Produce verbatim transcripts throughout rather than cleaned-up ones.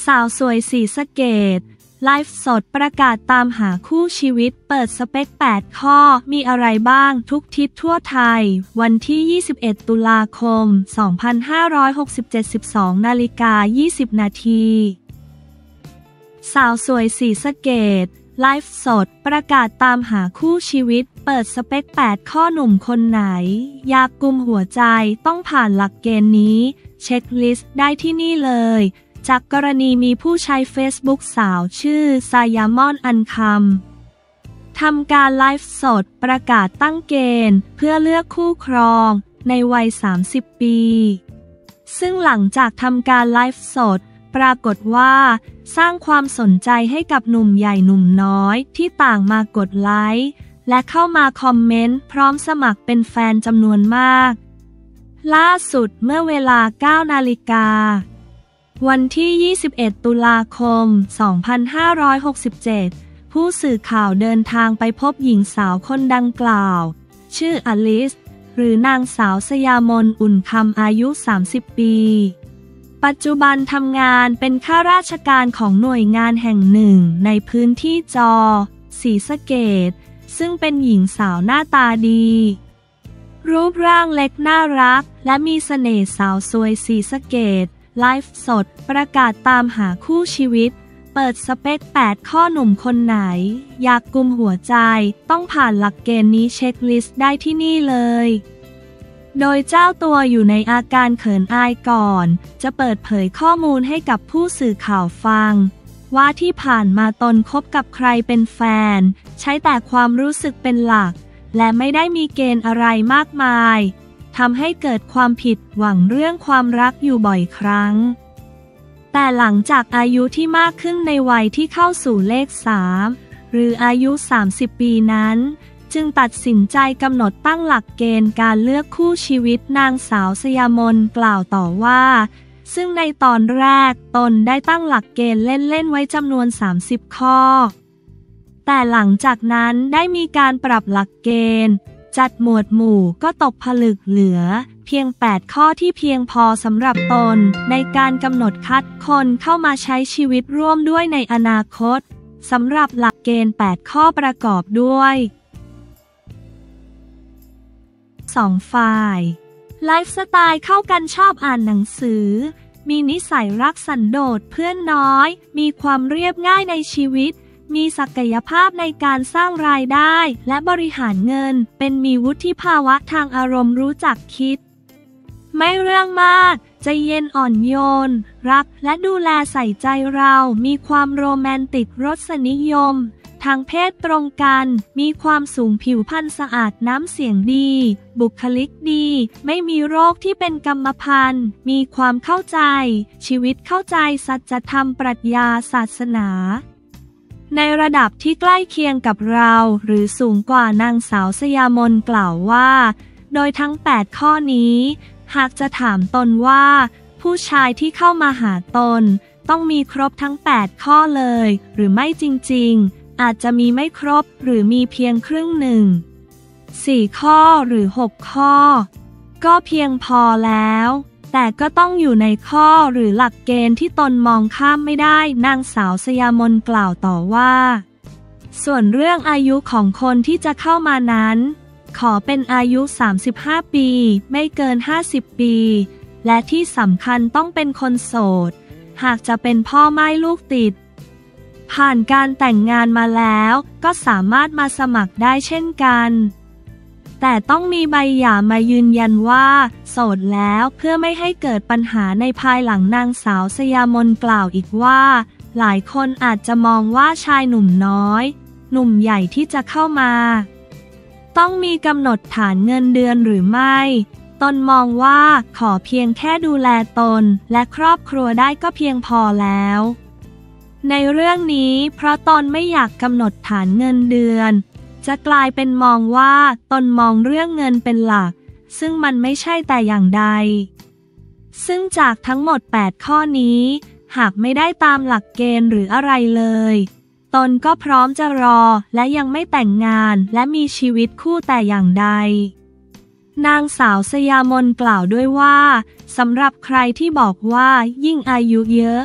สาวสวยศรีสะเกษไลฟ์สดประกาศตามหาคู่ชีวิตเปิดสเปคแปดข้อมีอะไรบ้างทุกทิศทั่วไทยวันที่ยี่สิบเอ็ดตุลาคมสองพันห้าร้อยหกสิบเจ็ด สิบสองนาฬิกายี่สิบนาทีสาวสวยศรีสะเกษไลฟ์สดประกาศตามหาคู่ชีวิตเปิดสเปคแปดข้อหนุ่มคนไหนอยากกุมหัวใจต้องผ่านหลักเกณฑ์นี้เช็คลิสต์ได้ที่นี่เลยจากกรณีมีผู้ใช้เฟซบุ๊กสาวชื่อซายามอนอันคำทำการไลฟ์สดประกาศตั้งเกณฑ์เพื่อเลือกคู่ครองในวัยสามสิบปีซึ่งหลังจากทำการไลฟ์สดปรากฏว่าสร้างความสนใจให้กับหนุ่มใหญ่หนุ่มน้อยที่ต่างมากดไลค์และเข้ามาคอมเมนต์พร้อมสมัครเป็นแฟนจำนวนมากล่าสุดเมื่อเวลา เก้านาฬิกาวันที่ยี่สิบเอ็ดตุลาคมสองพันห้าร้อยหกสิบเจ็ดผู้สื่อข่าวเดินทางไปพบหญิงสาวคนดังกล่าวชื่ออลิสหรือนางสาวสยามนอุ่นคำอายุสามสิบปีปัจจุบันทำงานเป็นข้าราชการของหน่วยงานแห่งหนึ่งในพื้นที่จอศรีสะเกษซึ่งเป็นหญิงสาวหน้าตาดีรูปร่างเล็กน่ารักและมีเสน่ห์สาวสวยศรีสะเกษไลฟ์สดประกาศตามหาคู่ชีวิตเปิดสเปคแปดข้อหนุ่มคนไหนอยากกุมหัวใจต้องผ่านหลักเกณฑ์นี้เช็คลิสต์ได้ที่นี่เลยโดยเจ้าตัวอยู่ในอาการเขินอายก่อนจะเปิดเผยข้อมูลให้กับผู้สื่อข่าวฟังว่าที่ผ่านมาตนคบกับใครเป็นแฟนใช้แต่ความรู้สึกเป็นหลักและไม่ได้มีเกณฑ์อะไรมากมายทำให้เกิดความผิดหวังเรื่องความรักอยู่บ่อยครั้งแต่หลังจากอายุที่มากขึ้นในวัยที่เข้าสู่เลขสามหรืออายุสามสิบปีนั้นจึงตัดสินใจกำหนดตั้งหลักเกณฑ์การเลือกคู่ชีวิตนางสาวสยามนกล่าวต่อว่าซึ่งในตอนแรกตนได้ตั้งหลักเกณฑ์เล่นๆไว้จำนวนสามสิบข้อแต่หลังจากนั้นได้มีการปรับหลักเกณฑ์จัดหมวดหมู่ก็ตกผลึกเหลือเพียงแปดข้อที่เพียงพอสำหรับตนในการกำหนดคัดคนเข้ามาใช้ชีวิตร่วมด้วยในอนาคตสำหรับหลักเกณฑ์แปดข้อประกอบด้วยสองฝ่ายไลฟ์สไตล์เข้ากันชอบอ่านหนังสือมีนิสัยรักสันโดษเพื่อนน้อยมีความเรียบง่ายในชีวิตมีศักยภาพในการสร้างรายได้และบริหารเงินเป็นมีวุฒิภาวะทางอารมณ์รู้จักคิดไม่เรื่องมากใจเย็นอ่อนโยนรักและดูแลใส่ใจเรามีความโรแมนติกรสนิยมทางเพศตรงกันมีความสูงผิวพรรณสะอาดน้ำเสียงดีบุคลิกดีไม่มีโรคที่เป็นกรรมพันธุ์มีความเข้าใจชีวิตเข้าใจสัจธรรมปรัชญาศาสนาในระดับที่ใกล้เคียงกับเราหรือสูงกว่านางสาวสยามนกล่าวว่าโดยทั้งแปดข้อนี้หากจะถามตนว่าผู้ชายที่เข้ามาหาตนต้องมีครบทั้งแปดข้อเลยหรือไม่จริงๆอาจจะมีไม่ครบหรือมีเพียงครึ่งหนึ่งสี่ข้อหรือหกข้อก็เพียงพอแล้วแต่ก็ต้องอยู่ในข้อหรือหลักเกณฑ์ที่ตนมองข้ามไม่ได้นางสาวสยามนกล่าวต่อว่าส่วนเรื่องอายุของคนที่จะเข้ามานั้นขอเป็นอายุสามสิบห้าปีไม่เกินห้าสิบปีและที่สำคัญต้องเป็นคนโสดหากจะเป็นพ่อไม่ลูกติดผ่านการแต่งงานมาแล้วก็สามารถมาสมัครได้เช่นกันแต่ต้องมีใบหย่ามายืนยันว่าโสดแล้วเพื่อไม่ให้เกิดปัญหาในภายหลังนางสาวสยามนกล่าวอีกว่าหลายคนอาจจะมองว่าชายหนุ่มน้อยหนุ่มใหญ่ที่จะเข้ามาต้องมีกำหนดฐานเงินเดือนหรือไม่ตนมองว่าขอเพียงแค่ดูแลตนและครอบครัวได้ก็เพียงพอแล้วในเรื่องนี้เพราะตนไม่อยากกำหนดฐานเงินเดือนจะกลายเป็นมองว่าตนมองเรื่องเงินเป็นหลักซึ่งมันไม่ใช่แต่อย่างใดซึ่งจากทั้งหมดแปดข้อนี้หากไม่ได้ตามหลักเกณฑ์หรืออะไรเลยตนก็พร้อมจะรอและยังไม่แต่งงานและมีชีวิตคู่แต่อย่างใดนางสาวสยามนกล่าวด้วยว่าสำหรับใครที่บอกว่ายิ่งอายุเยอะ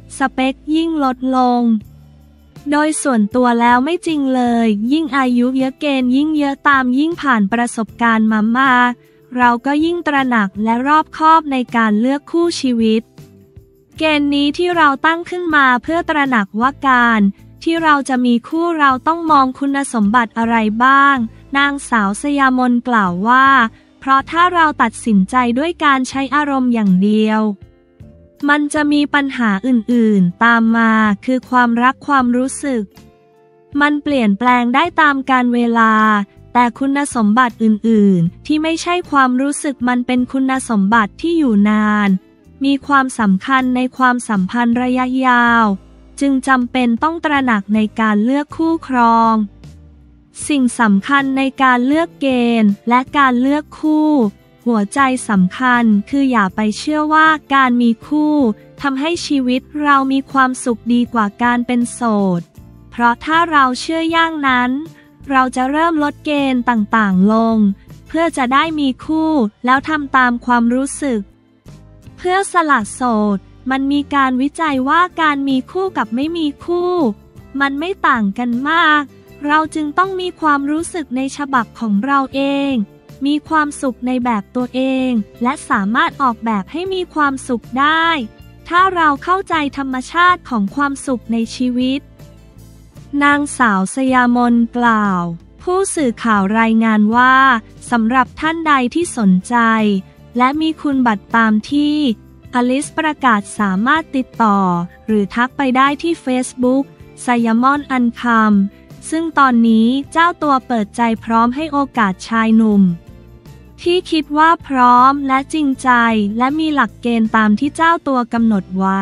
สเปคยิ่งลดลงโดยส่วนตัวแล้วไม่จริงเลยยิ่งอายุเยอะเกณฑ์ยิ่งเยอะตามยิ่งผ่านประสบการณ์มามากเราก็ยิ่งตระหนักและรอบคอบในการเลือกคู่ชีวิตเกณฑ์นี้ที่เราตั้งขึ้นมาเพื่อตระหนักว่าการที่เราจะมีคู่เราต้องมองคุณสมบัติอะไรบ้างนางสาวสยามนกล่าวว่าเพราะถ้าเราตัดสินใจด้วยการใช้อารมณ์อย่างเดียวมันจะมีปัญหาอื่นๆตามมาคือความรักความรู้สึกมันเปลี่ยนแปลงได้ตามกาลเวลาแต่คุณสมบัติอื่นๆที่ไม่ใช่ความรู้สึกมันเป็นคุณสมบัติที่อยู่นานมีความสำคัญในความสัมพันธ์ระยะยาวจึงจำเป็นต้องตระหนักในการเลือกคู่ครองสิ่งสำคัญในการเลือกเกณฑ์และการเลือกคู่หัวใจสำคัญคืออย่าไปเชื่อว่าการมีคู่ทำให้ชีวิตเรามีความสุขดีกว่าการเป็นโสดเพราะถ้าเราเชื่อย่างนั้นเราจะเริ่มลดเกณฑ์ต่างๆลงเพื่อจะได้มีคู่แล้วทำตามความรู้สึกเพื่อสละโสดมันมีการวิจัยว่าการมีคู่กับไม่มีคู่มันไม่ต่างกันมากเราจึงต้องมีความรู้สึกในฉบับของเราเองมีความสุขในแบบตัวเองและสามารถออกแบบให้มีความสุขได้ถ้าเราเข้าใจธรรมชาติของความสุขในชีวิตนางสาวสยามนกล่าวผู้สื่อข่าวรายงานว่าสำหรับท่านใดที่สนใจและมีคุณบัตรตามที่อลิสประกาศสามารถติดต่อหรือทักไปได้ที่ Facebook สยามอนอันคำซึ่งตอนนี้เจ้าตัวเปิดใจพร้อมให้โอกาสชายหนุ่มที่คิดว่าพร้อมและจริงใจและมีหลักเกณฑ์ตามที่เจ้าตัวกำหนดไว้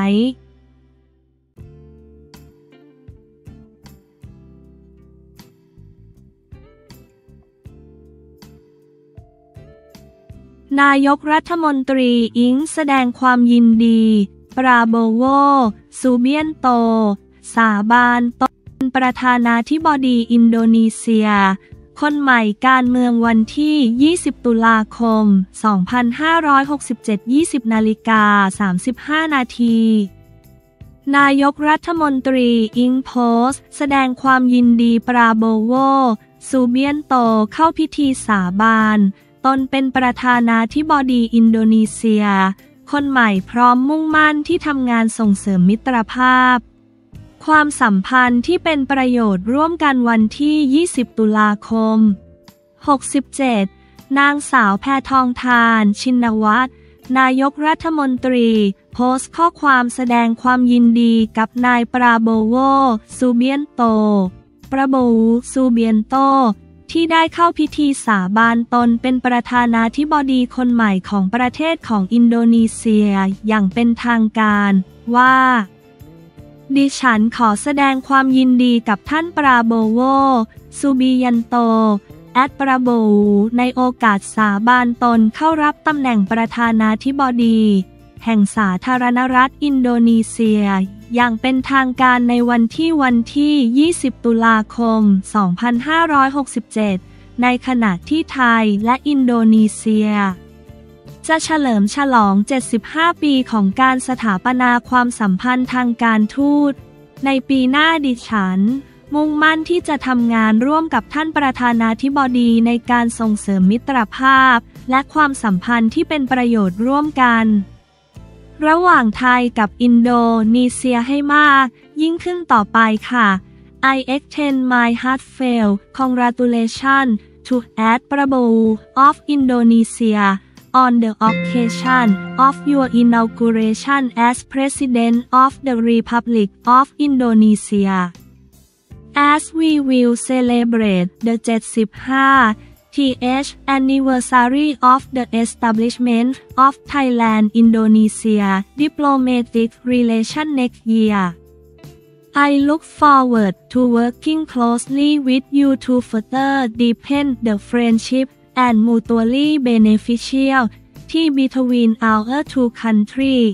นายกรัฐมนตรีอิงแสดงความยินดีปราโบโวซูเบียนโตสาบานตนประธานาธิบดีอินโดนีเซียคนใหม่การเมืองวันที่ยี่สิบตุลาคมสองพันห้าร้อยหกสิบเจ็ด ยี่สิบนาฬิกาสามสิบห้านาทีนายกรัฐมนตรีอิงโพสแสดงความยินดีปราโบโวซูเบียนโตเข้าพิธีสาบานตนเป็นประธานาธิบดีอินโดนีเซียคนใหม่พร้อมมุ่งมั่นที่ทำงานส่งเสริมมิตรภาพความสัมพันธ์ที่เป็นประโยชน์ร่วมกันวันที่ยี่สิบตุลาคมหกสิบเจ็ดนางสาวแพทองธารชินวัตรนายกรัฐมนตรีโพสต์ข้อความแสดงความยินดีกับนายปราโบโวซูเบียนโตปราโบโวซูเบียนโตที่ได้เข้าพิธีสาบานตนเป็นประธานาธิบดีคนใหม่ของประเทศของอินโดนีเซียอย่างเป็นทางการว่าดิฉันขอแสดงความยินดีกับท่านปราโบโวซูบิยันโตแอดปราโบในโอกาสสาบานตนเข้ารับตำแหน่งประธานาธิบดีแห่งสาธารณรัฐอินโดนีเซียอย่างเป็นทางการในวันที่วันที่ยี่สิบตุลาคมสองพันห้าร้อยหกสิบเจ็ดในขณะที่ไทยและอินโดนีเซียจะเฉลิมฉลองเจ็ดสิบห้าปีของการสถาปนาความสัมพันธ์ทางการทูตในปีหน้าดิฉันมุ่งมั่นที่จะทำงานร่วมกับท่านประธานาธิบดีในการส่งเสริมมิตรภาพและความสัมพันธ์ที่เป็นประโยชน์ร่วมกันระหว่างไทยกับอินโดนีเซียให้มากยิ่งขึ้นต่อไปค่ะ I extend my heartfelt congratulations to Ad Prabowo of Indonesia on the occasion of your inauguration as President of the Republic of Indonesia. As we will celebrate the เจ็ดสิบห้าth anniversary of the establishment of Thailand-Indonesia diplomatic relation next year. I look forward to working closely with you to further deepen the friendship and mutually beneficial ties between our two countries.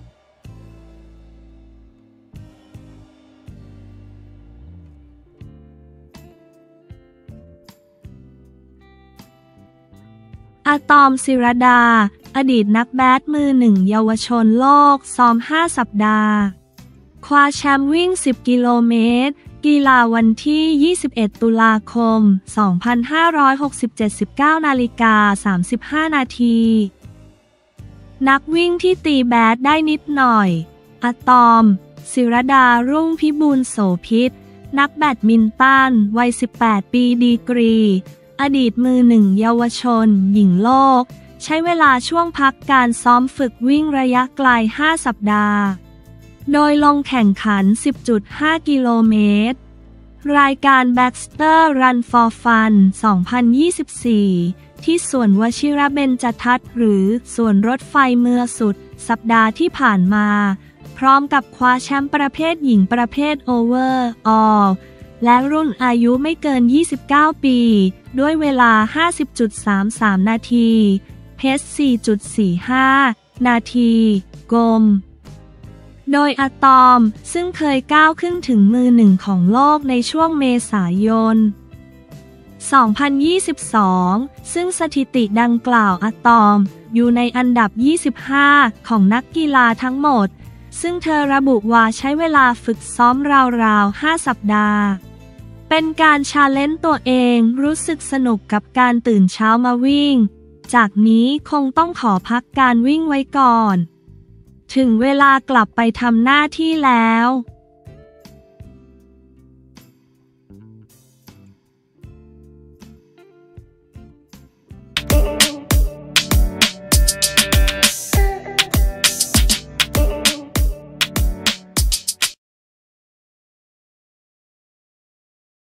อะตอม ศิรดาอดีตนักแบดมือหนึ่งเยาวชนโลกซ้อมห้าสัปดาห์คว้าแชมป์วิ่งสิบกิโลเมตรกีฬาวันที่ ยี่สิบเอ็ด ตุลาคม สองพันห้าร้อยหกสิบเจ็ด สิบเก้านาฬิกาสามสิบห้านาทีนักวิ่งที่ตีแบดได้นิดหน่อยอะตอม ศิรดา รุ่งพิบูลโสภิตนักแบดมินตันวัย สิบแปด ปีดีกรี อดีตมือหนึ่งเยาวชน หญิงโลก ใช้เวลาช่วงพักการซ้อมฝึกวิ่งระยะไกล ห้า สัปดาห์ โดยลงแข่งขัน สิบจุดห้า กิโลเมตร รายการ Baxter Run for Fun สองพันยี่สิบสี่ ที่สวนวชิรเบญจทัศน์หรือสวนรถไฟเมืองสุดสัปดาห์ที่ผ่านมา พร้อมกับคว้าแชมป์ประเภทหญิงประเภท Overall และรุ่นอายุไม่เกิน ยี่สิบเก้า ปี ด้วยเวลา ห้าสิบจุดสามสาม นาที เพจ สี่จุดสี่ห้า นาทีกลมโดยอะตอมซึ่งเคยก้าวขึ้นถึงมือหนึ่งของโลกในช่วงเมษายน สองพันยี่สิบสอง ซึ่งสถิติดังกล่าวอะตอมอยู่ในอันดับ ยี่สิบห้า ของนักกีฬาทั้งหมดซึ่งเธอระบุว่าใช้เวลาฝึกซ้อมราวๆ ห้า สัปดาห์เป็นการชาเลนจ์ตัวเองรู้สึกสนุกกับการตื่นเช้ามาวิ่งจากนี้คงต้องขอพักการวิ่งไว้ก่อนถึงเวลากลับไปทำหน้าที่แล้ว